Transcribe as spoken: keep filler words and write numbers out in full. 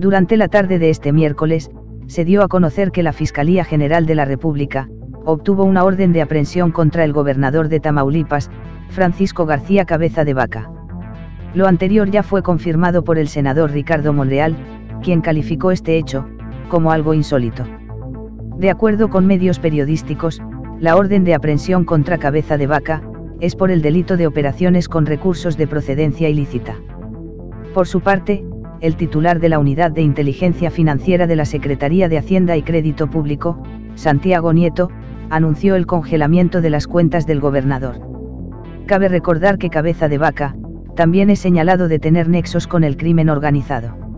Durante la tarde de este miércoles, se dio a conocer que la Fiscalía General de la República obtuvo una orden de aprehensión contra el gobernador de Tamaulipas, Francisco García Cabeza de Vaca. Lo anterior ya fue confirmado por el senador Ricardo Monreal, quien calificó este hecho como algo insólito. De acuerdo con medios periodísticos, la orden de aprehensión contra Cabeza de Vaca es por el delito de operaciones con recursos de procedencia ilícita. Por su parte, el titular de la Unidad de Inteligencia Financiera de la Secretaría de Hacienda y Crédito Público, Santiago Nieto, anunció el congelamiento de las cuentas del gobernador. Cabe recordar que Cabeza de Vaca también es señalado de tener nexos con el crimen organizado.